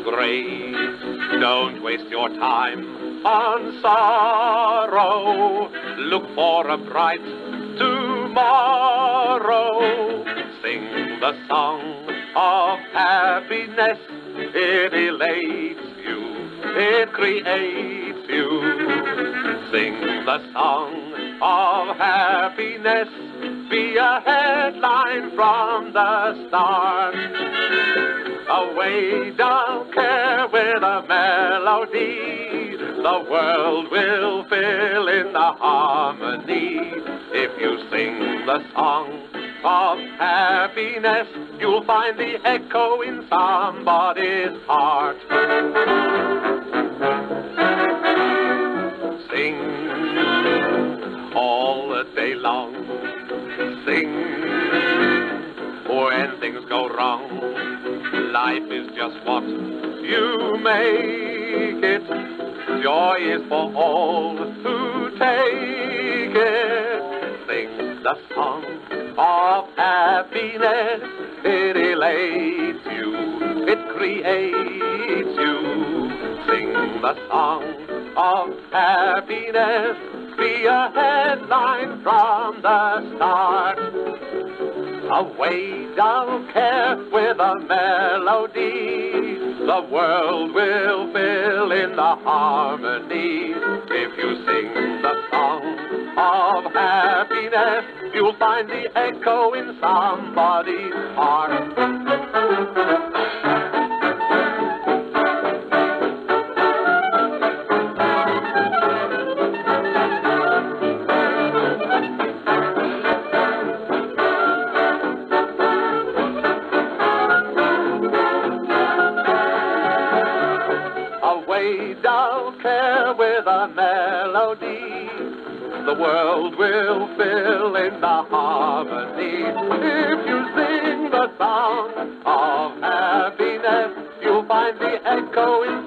grace. Don't waste your time on sorrow. Look for a bright tomorrow. Sing the song of happiness. It elates you, it creates you. Sing the song of happiness. Be a headline from the start. Away down care with a melody. The world will fill in the harmony. If you sing the song of happiness, you'll find the echo in somebody's heart. Sing all the day long. Sing when things go wrong. Life is just what you make it. Joy is for all who take it. Sing the song of happiness. It elates you, it creates you. Sing the song of happiness. Be a headline from the start. Away down care with a melody. The world will fill in the harmony. If you sing the song of happiness, you'll find the echo in somebody's heart. Down care with a melody. The world will fill in the harmony. If you sing the song of happiness, you'll find the echo in